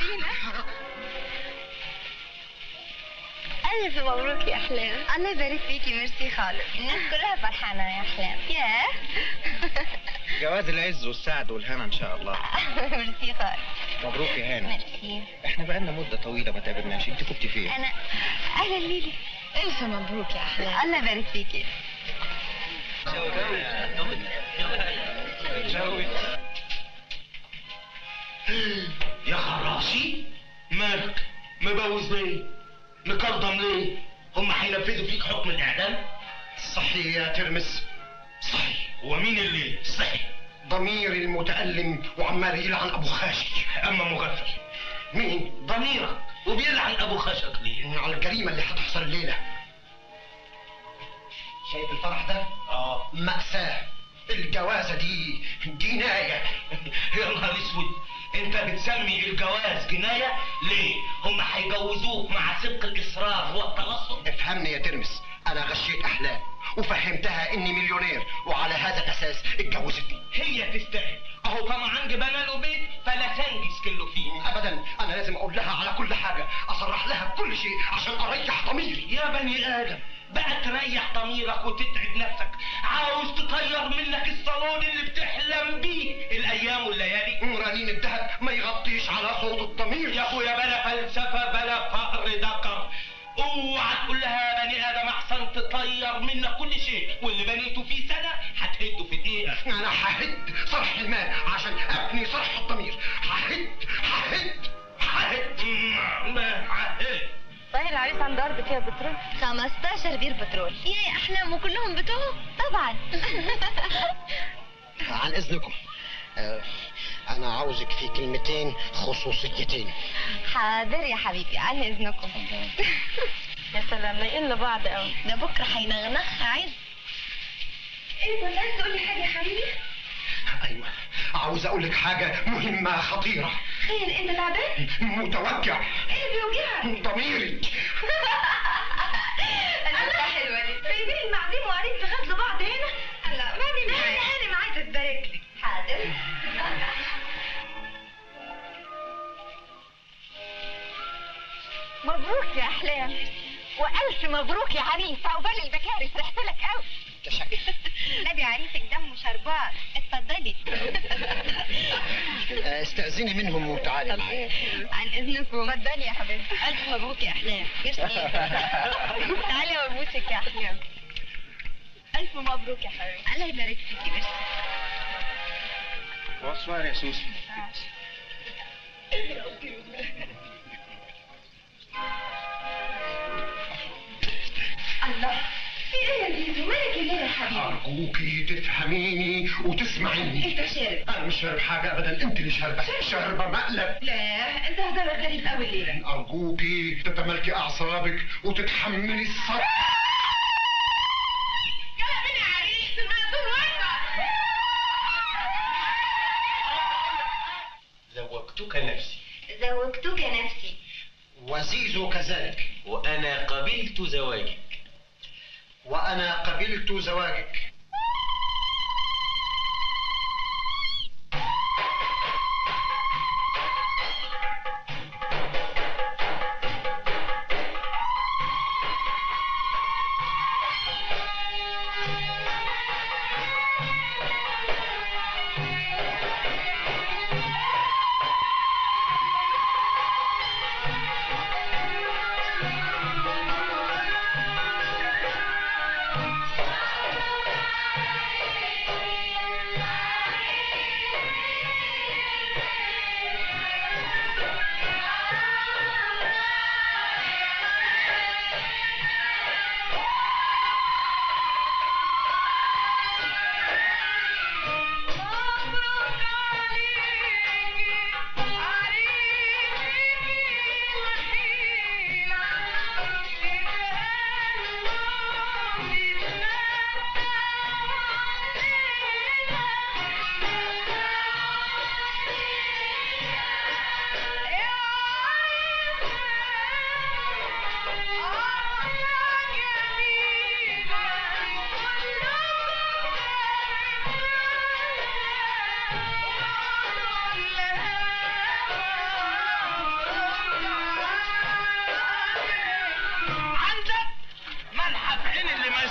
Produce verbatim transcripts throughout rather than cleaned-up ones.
فينا. ألف مبروك يا أحلام. الله يبارك فيكي. ميرسي خالص. الناس كلها فرحانة يا أحلام. ياه. جواز العز والسعد والهنا ان شاء الله. ميرسي خالص. مبروك يا هاني. ميرسي. احنا بقالنا مدة طويلة ما تقابلناش، انت كنت فين؟ أنا أهلا ليلي. ألف مبروك يا أحلام. الله يبارك فيكي. يا خراشي مالك مبوز ليه؟ مكرضم ليه؟ هم هينفذوا فيك حكم الاعدام؟ صحي يا ترمس. صحي. هو مين اللي صحي؟ ضميري المتألم وعمال يلعن ابو خاشي. اما مغفل. مين؟ ضميرك. وبيلعن ابو خشك ليه؟ على الجريمة اللي هتحصل الليلة. شايف الفرح ده؟ اه مأساة. الجوازة دي جناية. يا نهار اسود، انت بتسمي الجواز جناية؟ ليه؟ هم هيجوزوك مع سبق الاصرار والتنصل؟ افهمني يا ترمس، انا غشيت احلام وفهمتها اني مليونير، وعلى هذا الاساس اتجوزتني. هي تستاهل. اهو طمعان جبنا له بيت فلا تنجز كله فيه. ابدا، انا لازم اقول لها على كل حاجة، اصرح لها بكل شيء عشان اريح ضميري. يا بني ادم بقى تريح ضميرك وتتعب نفسك، عاوز تطير منك الصالون اللي بتحلم بيه الايام والليالي. رنين الذهب ما يغطيش على صوت الضمير. يا اخويا بلا فلسفه بلا فقر دقر. اوعى تقول لها يا بني ادم احسن تطير منك كل شيء، واللي بنيته في سنه هتهده في دقيقه. انا ههد صرح المال عشان ابني صرح الضمير. ههد ههد ههد ما ههد. صحيح العريس عنده أرض فيها بترول؟ خمستاشر بير بترول. يا أحلام وكلهم بتوعه؟ طبعا. عن اذنكم، آه، انا عاوزك في كلمتين خصوصيتين. حاضر يا حبيبي، عن إذنكم. يا سلام لايقين لبعض قوي. ده بكرة هينغنخ عايز. إيه كنت عايز تقولي حاجة يا حبيبي؟ ايوه، عاوز اقول لك حاجه مهمه خطيره. خير أنت تعبان؟ متوجع. إيه بيوجعك؟ ضميري. الله حلوة دي. سايبين المعديم وقاعدين تغزلوا بعض هنا؟ لا بعدين هاني هاني عايزة تبارك لك. حاضر. مبروك يا أحلام، وألف مبروك يا عريس. عقبال البكاري فرحت لك قوي. تشكر. نبي عريسك دمه شربان. اتفضلي. استأذني منهم وتعالي معايا. عن إذنكم. اتفضلي يا حبيبتي. ألف مبروك يا أحلام. ميرسي. تعالي وابوسك يا أحلام. ألف مبروك يا حبيبتي. الله يبارك فيكي. ميرسي. بونسوار يا سوسي. الله، في ايه يا زيزو؟ مالك الليله يا حبيبي؟ ارجوكي تفهميني وتسمعيني. انت شارب؟ انا مش شارب حاجه ابدا، انت اللي شاربه. شاربه مقلب. لا انت هزارك غريب قوي الليله. ارجوكي تتملكي اعصابك وتتحملي الصبر. يلا بينا يا عريس، المأذون وقع. زوجتك نفسي. زوجتك نفسي. وزيزو كذلك. وانا قبلت زواجك. وانا قبلت زواجك.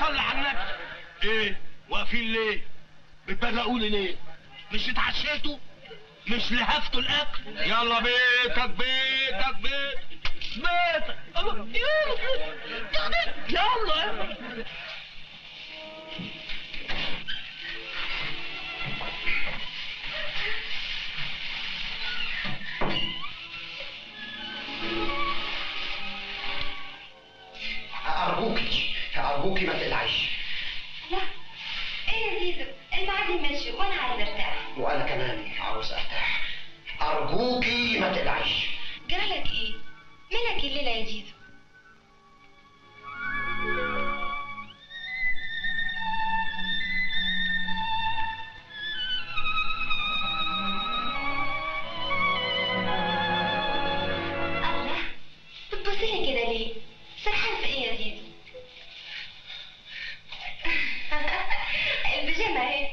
صل على النبي. ايه واقفين ليه؟ بتبرقوا لي ليه؟ مش اتعشيتوا؟ مش لهفتوا الاكل؟ يلا بيتك بيتك بيتك بيتك يلا يلا. أرجوكي أرجوكي ما تقلعيش. لا ايه يا زيزو، المعادي ماشي وانا عايزه ارتاح. وأنا كمان عاوز أرتاح. أرجوكي ما تقلعيش. جرالك ايه؟ مالك الليلة يا زيزو؟ الله، بتبصيلي كده ليه؟ سرحان في ايه يا زيزو؟ البيجامه اهي.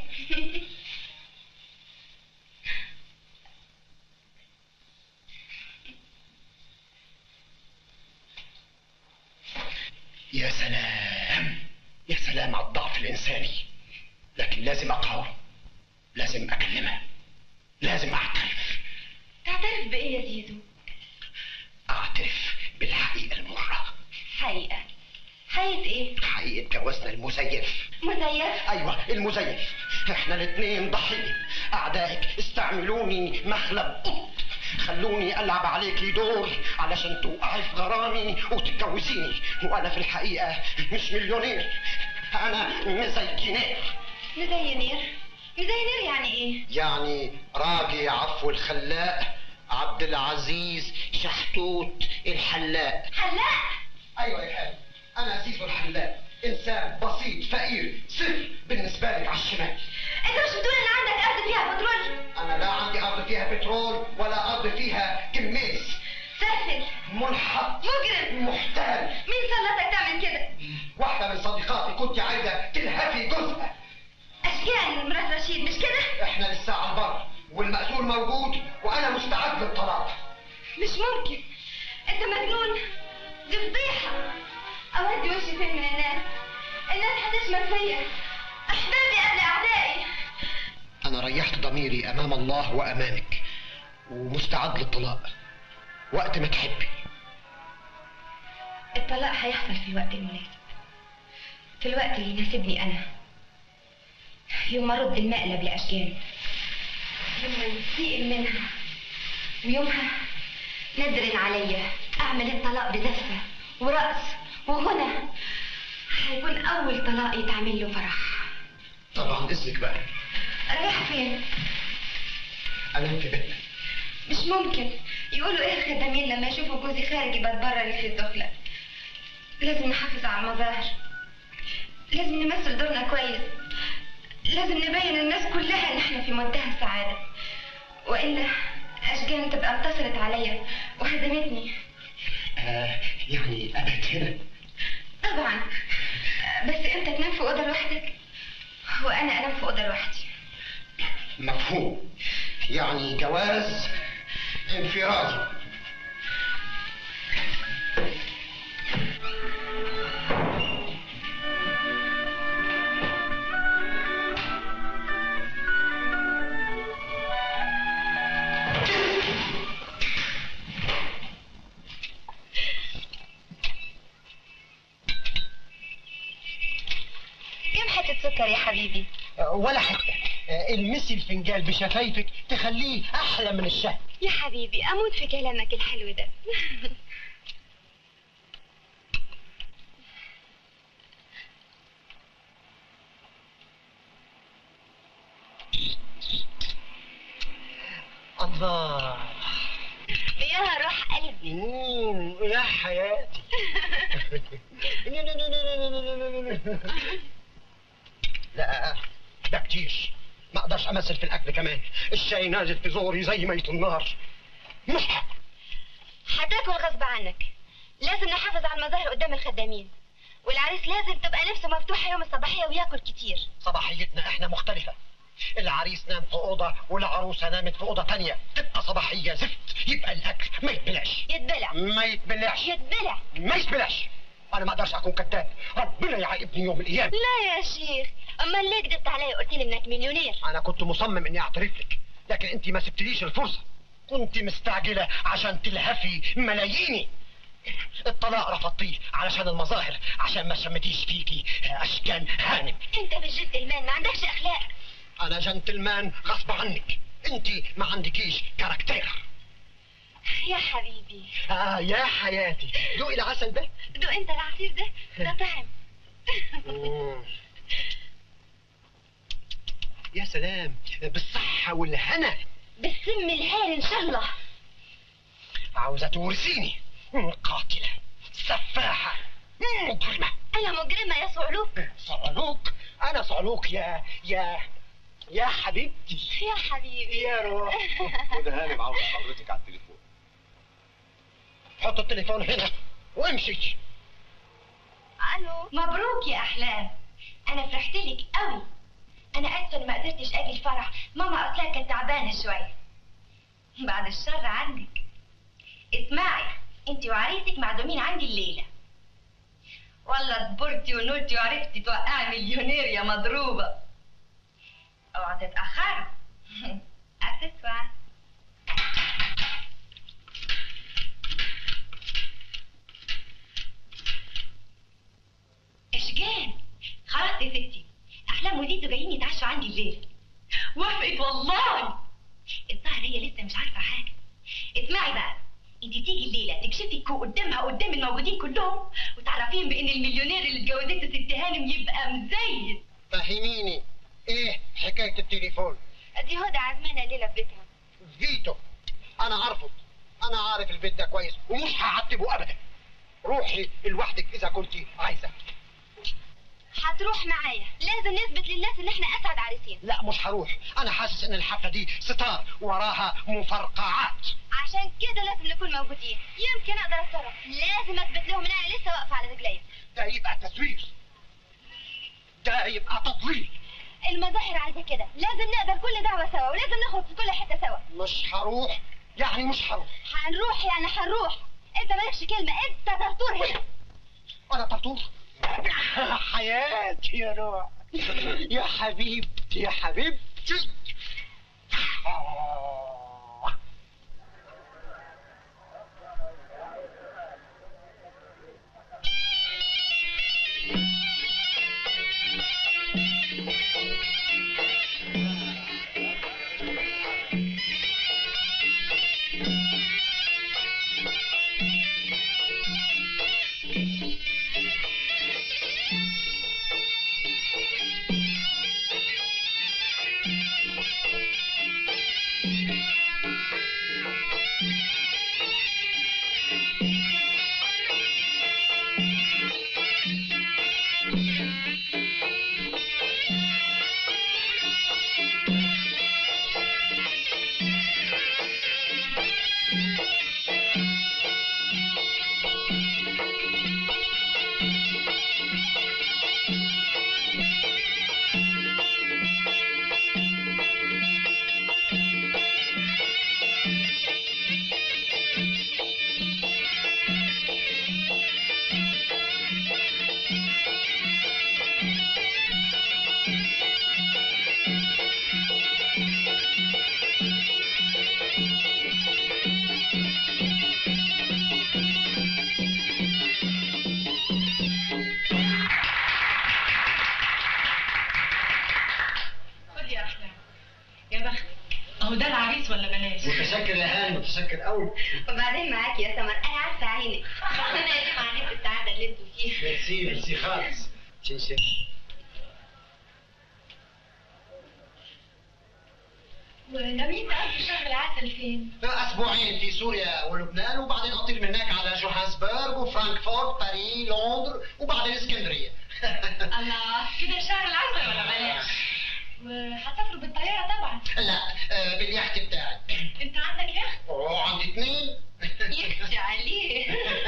يا سلام يا سلام على الضعف الإنساني، لكن لازم أقاوم، لازم أكلمها، لازم أعترف. تعترف بايه يا زيزو؟ أعترف بالحقيقة المرة. حقيقه حقيقه ايه؟ حقيقة جوازنا المزيف. مزيف؟ أيوة المزيف. إحنا الاتنين ضحية. أعدائك استعملوني مخلب قط، خلوني ألعب عليكي دور علشان توقعي في غرامي وتتجوزيني، وأنا في الحقيقة مش مليونير، أنا مزينير. مزينير؟ مزينير يعني ايه؟ يعني راجي عفو الخلاق عبد العزيز شحتوت الحلاق. حلاق؟ ايوه يا حاج، انا زيزو الحلاق، انسان بسيط فقير صفر بالنسبه لك على الشمال. انت مش بتقول ان عندك ارض فيها بترول؟ انا لا عندي ارض فيها بترول ولا ارض فيها كميس. سافل، ملحق، مجرم، محتال. مين سلطك تعمل كده؟ واحده من صديقاتي كنت عايزه تلهفي جوزها. اشجان مرات رشيد مش كده؟ احنا لسه على البر والمقتول موجود وانا مستعد للطلاق. مش ممكن، انت مجنون، دي فضيحه. اودي وشي فين من الناس؟ الناس هتشمت فيا، احبابي قبل اعدائي. انا ريحت ضميري امام الله وامامك ومستعد للطلاق وقت ما تحبي. الطلاق هيحصل في الوقت المناسب، في الوقت اللي يناسبني انا، يوم ارد المقلب لاشجان، يوم ما نستقل منها، ويومها ندرن عليا اعمل الطلاق بزفه ورقص وغنى. هيكون اول طلاق يتعمل له فرح. طبعا اذنك بقى. رايح فين؟ انا في بيتنا. مش ممكن. يقولوا ايه الخدامين لما يشوفوا جوزي خارج يبتبرر في الدخله؟ لازم نحافظ على المظاهر، لازم نمثل دورنا كويس، لازم نبين للناس كلها ان احنا في منتهى السعاده، والا اشجان تبقى انتصرت عليا وهزمتني. آه يعني ابد هنا؟ طبعا، بس انت تنام في اوضه لوحدك وانا انام في اوضه لوحدي. مفهوم، يعني جواز انفرادي. كم حته سكر يا حبيبي؟ ولا حتى. المسي الفنجان بشفايفك تخليه احلى من الشهد. يا حبيبي اموت في كلامك الحلو ده. الله يا روح قلبي. مم، يا حياتي. لا ده كتير، ما اقدرش امثل في الاكل كمان، الشاي نازل في زوري زي ميت النار. مش حق. هتاكل غصب عنك، لازم نحافظ على المظاهر قدام الخدامين، والعريس لازم تبقى نفسه مفتوحه يوم الصباحيه وياكل كتير. صباحيتنا احنا مختلفه، العريس نام في اوضه والعروسه نامت في اوضه تانية، تبقى صباحيه زفت، يبقى الاكل ما يتبلعش. يتبلع. ما يتبلعش. يتبلع. ما يتبلعش. انا ما اقدرش اكون كذاب، ربنا يعاقبني يوم الايام. لا يا شيخ، اما ليه كدبت علي وقلت لي انك مليونير؟ انا كنت مصمم اني اعترف لك، لكن انت ما سبتليش الفرصه، كنت مستعجله عشان تلهفي ملاييني. الطلاق رفضتيه علشان المظاهر، عشان ما شمتيش فيكي اشكال هانم. انت مش جنتلمان، ما عندكش اخلاق. انا جنتلمان غصب عنك، انت ما عندكيش كاركتير. يا حبيبي. اه يا حياتي، دوقي العسل ده. دوق انت العصير ده، ده طعم. يا سلام، بالصحة والهنا. بالسم الهال ان شاء الله. عاوزة تورثيني؟ قاتلة، سفاحة، مجرمة. انا مجرمة يا صعلوك؟ صعلوك؟ انا صعلوك يا يا يا حبيبتي. يا حبيبي يا روح. خد هانم عاوز حضرتك على التليفون. حط التليفون هنا وامشي. الو. مبروك يا احلام، انا فرحت لك قوي. انا اسفه إني ما قدرتش اجي الفرح، ماما اصلها كانت تعبانه شويه. بعد الشر عنك. اسمعي، انت وعريسك معزومين عندي الليله. والله صبرتي ونولتي وعرفتي توقعي مليونير يا مضروبه. اوعى تتاخروا. اسفه. اشجان، خلاص يا ستي، احلام وزيزو جايين يتعشوا عندي الليله. وافقت والله. الظاهر هي لسه مش عارفه حاجه. اسمعي بقى، انت تيجي الليله تكشفي الكوق قدامها قدام الموجودين كلهم، وتعرفين بان المليونير اللي اتجوزته ست هانم يبقى مزين. فهميني ايه حكايه التليفون؟ دي هدى عزمانة ليلة في بيتها. فيتو، انا ارفض. انا عارف البيت ده كويس ومش هعتبه ابدا. روحي لوحدك اذا كنت عايزه. هتروح معايا، لازم نثبت للناس ان احنا اسعد عريسين. لا مش هروح، انا حاسس ان الحفله دي ستار وراها مفرقعات. عشان كده لازم نكون موجودين، يمكن اقدر اتصرف. لازم اثبت لهم ان انا لسه واقفه على رجليا. ده يبقى تزوير، ده يبقى تضليل. المظاهر عايزه كده، لازم نقدر كل دعوه سوا، ولازم نخرج في كل حته سوا. مش هروح، يعني مش هروح. هنروح يعني هنروح. انت مالكش كلمه، انت طرطور هنا. انا طرطور؟ حياتي يا روح، يا حبيبتي يا حبيبتي. متشكر يا هاني، متشكر قوي. وبعدين معاكي يا سمر، انا عارفه عينك. انا اسف عليك السعاده اللي انتوا فيها. ميرسي ميرسي خالص. شي شي. وناويين تقضوا شهر العسل فين؟ اسبوعين في سوريا ولبنان، وبعدين اطير من هناك على جوهانسبرغ وفرانكفورت باريس لندن وبعدين اسكندريه. الله، كده شهر العسل ولا بلاش؟ وهتسافروا بالطياره طبعا؟ لا آه باليخت بتاعي. انت عندك يخت؟ اوه عندي اثنين. يخشى عليه.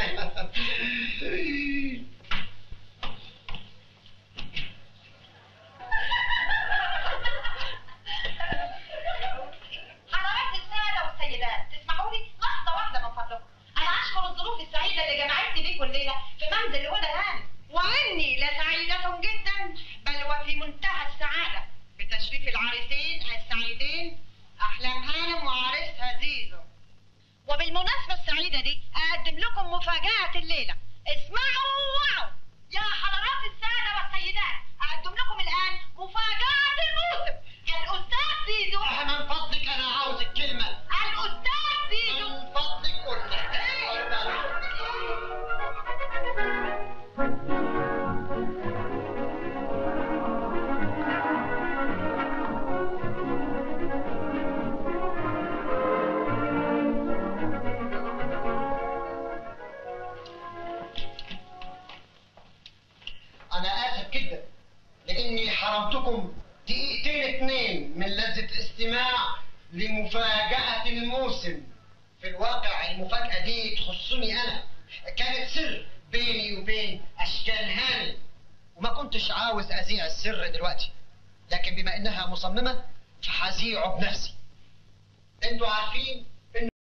حضرات السادة والسيدات، تسمحوا لي لحظة واحدة من فضلكم. أنا أشكر الظروف السعيدة اللي جمعتني بيكم الليلة في حمد الأولى هانم، وإني لسعيدة جدا بل وفي منتهى السعادة بتشريف العريسين السعيدين أحلام هانم وعريسها زيزو. وبالمناسبة السعيدة دي أقدم لكم مفاجأة الليلة. اسمعوا واو يا حضرات السادة والسيدات، أقدم لكم الآن مفاجأة الموسم. الأستاذ زيزو. من فضلك أنا عاوز الكلمة. الأستاذ زيزو. من فضلك قلنا. أنا آسف جدا لإني حرمتكم دقيقتين اتنين من لذة الاستماع لمفاجأة الموسم. في الواقع المفاجأة دي تخصني أنا، كانت سر بيني وبين أشكال هاني، وما كنتش عاوز أذيع السر دلوقتي، لكن بما إنها مصممة فهذيعه بنفسي. أنتوا عارفين